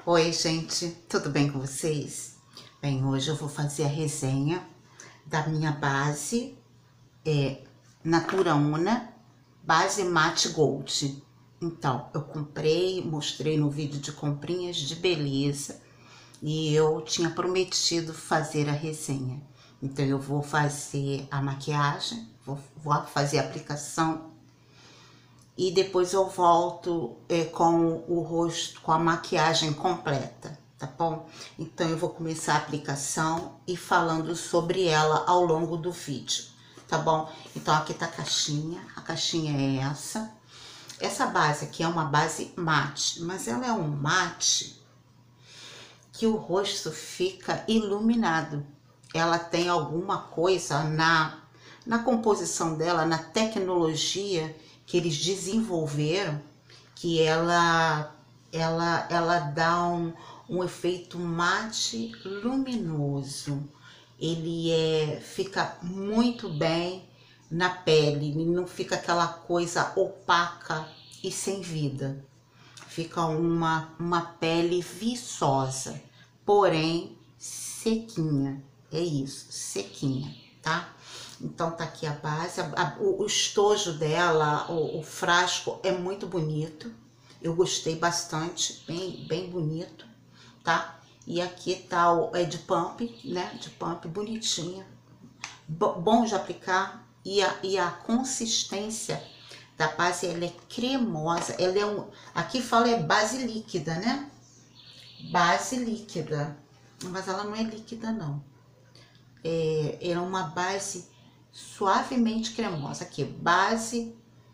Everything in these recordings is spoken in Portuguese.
Oi, gente, tudo bem com vocês? Bem, hoje eu vou fazer a resenha da minha base Natura Una Base Matte Gold. Então, eu comprei, mostrei no vídeo de comprinhas de beleza e eu tinha prometido fazer a resenha. Então, eu vou fazer a maquiagem, vou fazer a aplicação e depois eu volto com o rosto, com a maquiagem completa, tá bom? Então eu vou começar a aplicação e falando sobre ela ao longo do vídeo, tá bom? Então aqui tá a caixinha é essa. Essa base aqui é uma base mate, mas ela é um mate que o rosto fica iluminado. Ela tem alguma coisa na composição dela, na tecnologia que eles desenvolveram, que ela dá um efeito mate luminoso. Ele fica muito bem na pele, ele não fica aquela coisa opaca e sem vida. Fica uma pele viçosa, porém sequinha. É isso, sequinha, tá? Então tá aqui a base, o estojo dela, o frasco é muito bonito. Eu gostei bastante, bem bonito, tá? E aqui tá de pump, né? De pump, bonitinha. Bom de aplicar e a consistência da base, ela é cremosa. Ela é aqui fala é base líquida, né? Base líquida, mas ela não é líquida não. É uma base suavemente cremosa. Aqui, base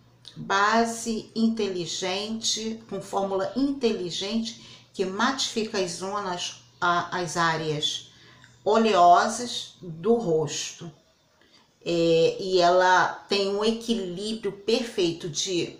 inteligente, com fórmula inteligente, que matifica as zonas, as áreas oleosas do rosto. E ela tem um equilíbrio perfeito de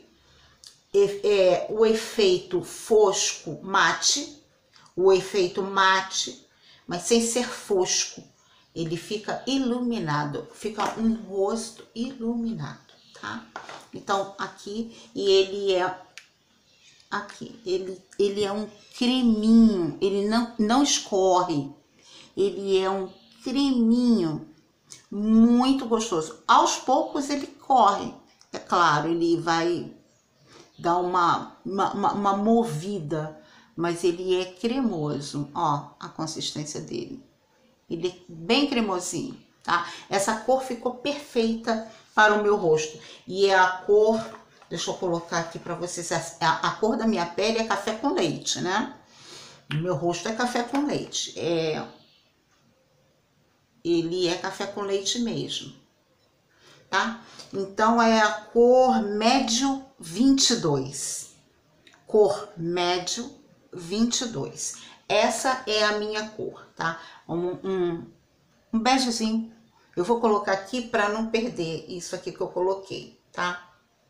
o efeito fosco mate, o efeito mate, mas sem ser fosco. Ele fica iluminado, fica um rosto iluminado, tá? Então, aqui, e ele é aqui, ele é um creminho, ele não escorre, ele é um creminho muito gostoso. Aos poucos ele corre, é claro, ele vai dar uma movida, mas ele é cremoso, ó, a consistência dele. Ele é bem cremosinho, tá? Essa cor ficou perfeita para o meu rosto. E é a cor, deixa eu colocar aqui para vocês, a cor da minha pele é café com leite, né? O meu rosto é café com leite. Ele é café com leite mesmo, tá? Então é a cor médio 22. Cor médio 22. Essa é a minha cor, tá? Um begezinho. Eu vou colocar aqui para não perder isso aqui que eu coloquei, tá?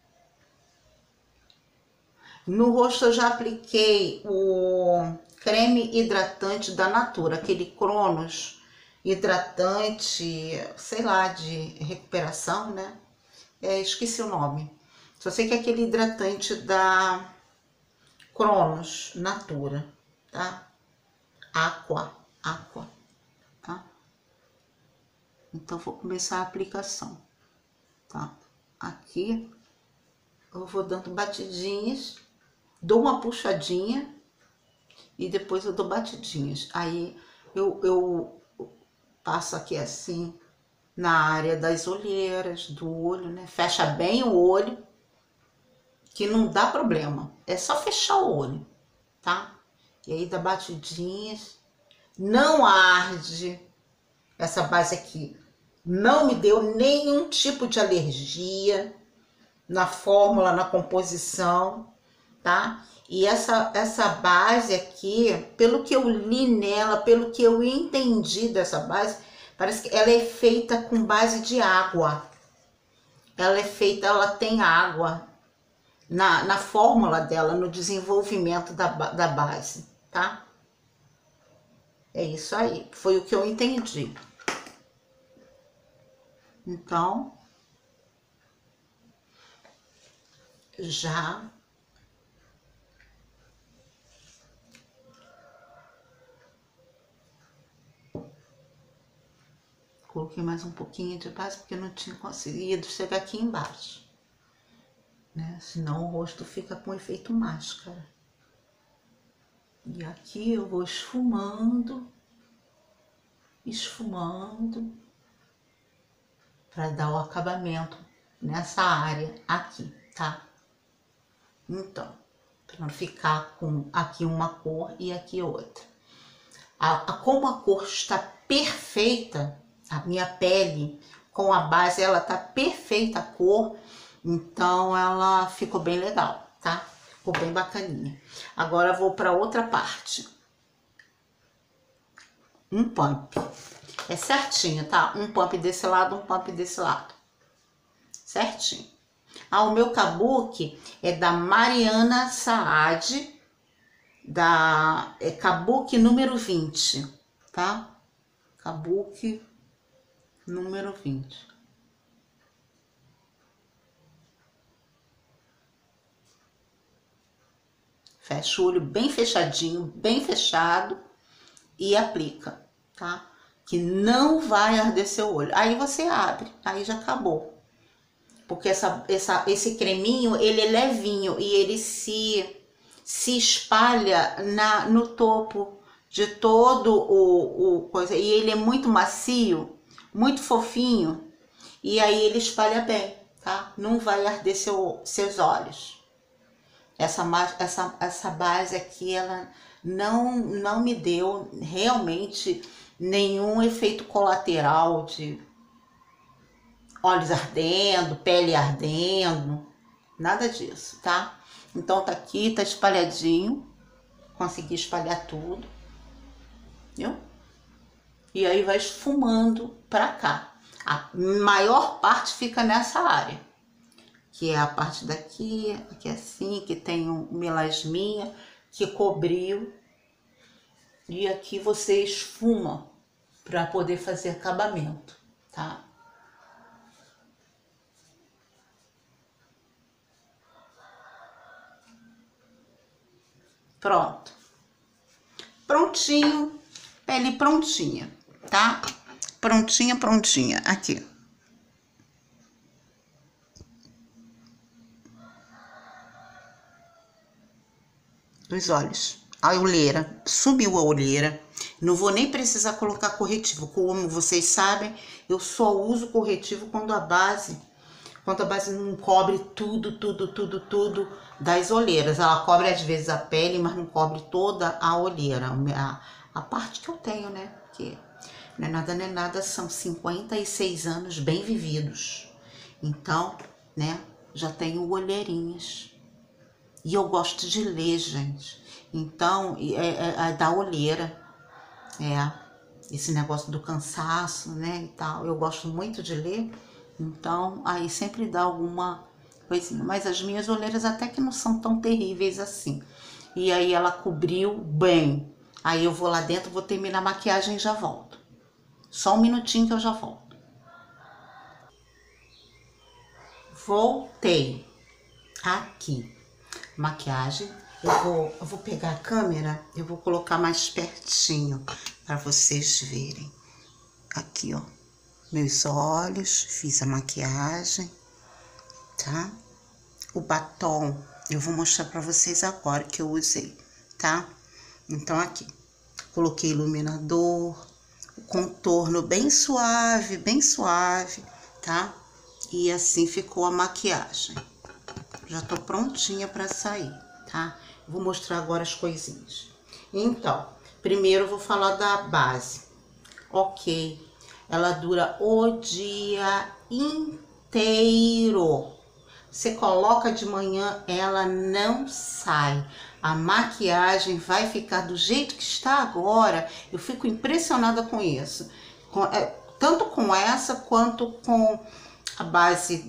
No rosto eu já apliquei o creme hidratante da Natura, aquele Cronos hidratante, sei lá, de recuperação, né? Esqueci o nome. Só sei que é aquele hidratante da Cronos Natura, tá? Aqua, tá? Então vou começar a aplicação, tá? Aqui eu vou dando batidinhas, dou uma puxadinha e depois eu dou batidinhas. Aí eu passo aqui assim na área das olheiras, do olho, né? Fecha bem o olho, que não dá problema. É só fechar o olho, tá? E aí dá batidinhas. Não arde. Essa base aqui não me deu nenhum tipo de alergia na fórmula, na composição, tá? E essa base aqui, pelo que eu li nela, pelo que eu entendi dessa base, parece que ela é feita com base de água. Ela tem água na fórmula dela, no desenvolvimento da base, tá? É isso aí, foi o que eu entendi. Então, já Coloquei mais um pouquinho de base porque eu não tinha conseguido chegar aqui embaixo, né? Senão o rosto fica com efeito máscara. E aqui eu vou esfumando, esfumando, para dar o acabamento nessa área aqui, tá? Então, para não ficar com aqui uma cor e aqui outra. Como a cor está perfeita, a minha pele com a base, ela tá perfeita a cor, então ela ficou bem legal, tá? Ficou bem bacaninha. Agora eu vou para outra parte. Um pump. É certinho, tá? Um pump desse lado, um pump desse lado. Certinho. O meu kabuki é da Mariana Saad, kabuki número 20, tá? Kabuki número 20. Fecha o olho bem fechadinho, bem fechado e aplica, tá? Que não vai arder seu olho. Aí você abre, aí já acabou. Porque esse creminho, ele é levinho e ele se espalha no topo de todo o coisa. E ele é muito macio, muito fofinho. E aí ele espalha bem, tá? Não vai arder seus olhos. Essa base aqui, ela não me deu realmente nenhum efeito colateral de olhos ardendo, pele ardendo, nada disso, tá? Então tá aqui, tá espalhadinho, consegui espalhar tudo, viu? E aí vai esfumando pra cá. A maior parte fica nessa área, que é a parte daqui, aqui assim, que tem um melasminha que cobriu. E aqui você esfuma para poder fazer acabamento, tá? Pronto. Prontinho, pele prontinha, tá? Prontinha, prontinha. Aqui. Dos olhos. A olheira, sumiu a olheira. Não vou nem precisar colocar corretivo. Como vocês sabem, eu só uso corretivo quando a base não cobre tudo das olheiras. Ela cobre às vezes a pele, mas não cobre toda a olheira. A parte que eu tenho, né? Porque não é nada, são 56 anos bem vividos. Então, né? Já tenho olheirinhas. E eu gosto de ler, gente. Então, é da olheira. Esse negócio do cansaço, né, e tal. Eu gosto muito de ler. Então, aí sempre dá alguma coisinha. Mas as minhas olheiras até que não são tão terríveis assim. E aí ela cobriu bem. Aí eu vou lá dentro, vou terminar a maquiagem e já volto. Só um minutinho que eu já volto. Voltei. Aqui. Maquiagem. Eu vou pegar a câmera, eu vou colocar mais pertinho para vocês verem. Aqui, ó. Meus olhos, fiz a maquiagem, tá? O batom, eu vou mostrar para vocês agora que eu usei, tá? Então, aqui. Coloquei iluminador, o contorno bem suave, tá? E assim ficou a maquiagem. Já tô prontinha para sair, tá? Vou mostrar agora as coisinhas. Então, primeiro eu vou falar da base. Ok, ela dura o dia inteiro. Você coloca de manhã, ela não sai. A maquiagem vai ficar do jeito que está agora. Eu fico impressionada com isso. Tanto com essa, quanto com a base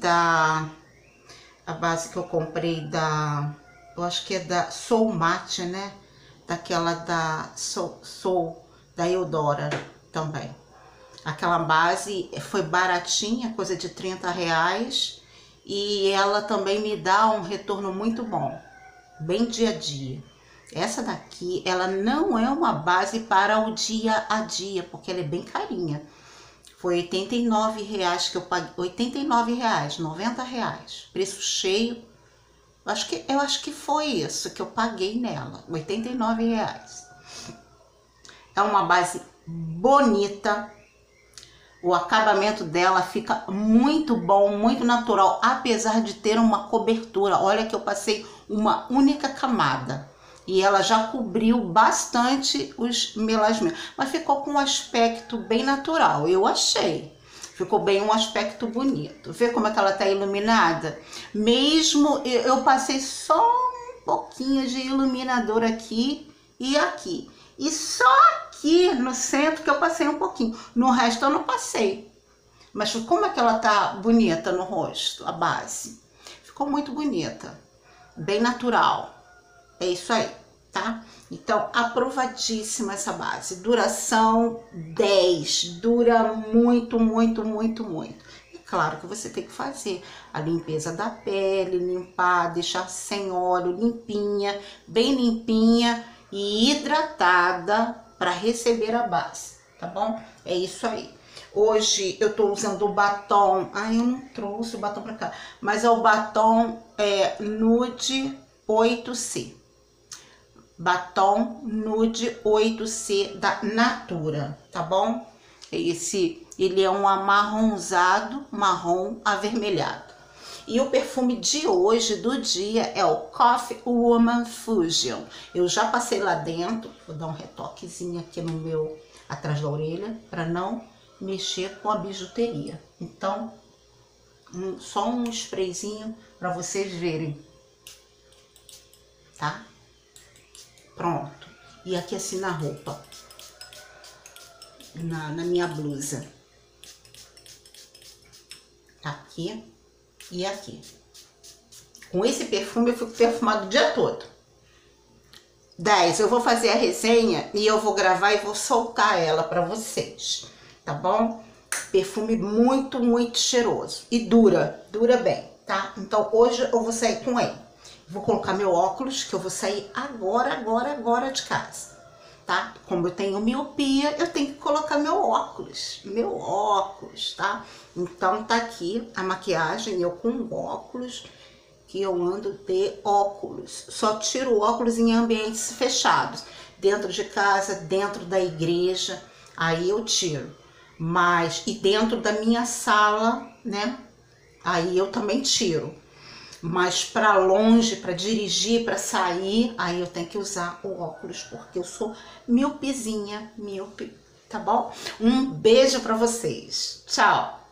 que eu comprei eu acho que é da Soul Matte, né? Daquela da Soul, da Eudora também. Aquela base foi baratinha, coisa de R$30. E ela também me dá um retorno muito bom, bem dia a dia. Essa daqui, ela não é uma base para o dia a dia, porque ela é bem carinha. Foi R$ 89 que eu paguei, R$ 89, R$ 90, preço cheio. Eu acho que foi isso que eu paguei nela, R$ 89. É uma base bonita, o acabamento dela fica muito bom, muito natural, apesar de ter uma cobertura. Olha que eu passei uma única camada e ela já cobriu bastante os melasmas, mas ficou com um aspecto bem natural, eu achei. Ficou bem um aspecto bonito. Vê como é que ela tá iluminada? Mesmo eu passei só um pouquinho de iluminador aqui e aqui. E só aqui no centro que eu passei um pouquinho. No resto eu não passei. Mas como é que ela tá bonita no rosto, a base? Ficou muito bonita. Bem natural. É isso aí, tá? Então, aprovadíssima essa base. Duração 10. Dura muito, muito, muito, muito. E claro que você tem que fazer a limpeza da pele, limpar, deixar sem óleo, limpinha, bem limpinha e hidratada para receber a base, tá bom? É isso aí. Hoje eu tô usando o batom. Ai, eu não trouxe o batom pra cá. Mas é o batom Nude 8C. Batom Nude 8C da Natura, tá bom? Ele é um amarronzado, marrom avermelhado. E o perfume de hoje, do dia, é o Coffee Woman Fusion. Eu já passei lá dentro, vou dar um retoquezinho aqui no meu, atrás da orelha, para não mexer com a bijuteria. Então, só um sprayzinho para vocês verem, tá? Pronto. E aqui assim na roupa, na minha blusa. Aqui e aqui. Com esse perfume eu fico perfumado o dia todo. 10. Eu vou fazer a resenha e eu vou gravar e vou soltar ela para vocês, tá bom? Perfume muito, muito cheiroso. E dura bem, tá? Então hoje eu vou sair com ele. Vou colocar meu óculos, que eu vou sair agora de casa, tá? Como eu tenho miopia, eu tenho que colocar meu óculos, tá? Então tá aqui a maquiagem, eu com óculos, que eu ando de óculos. Só tiro óculos em ambientes fechados, dentro de casa, dentro da igreja, aí eu tiro. Mas, e dentro da minha sala, né? Aí eu também tiro. Mas para longe, para dirigir, para sair, aí eu tenho que usar o óculos, porque eu sou miopezinha, míope, tá bom? Um beijo para vocês. Tchau!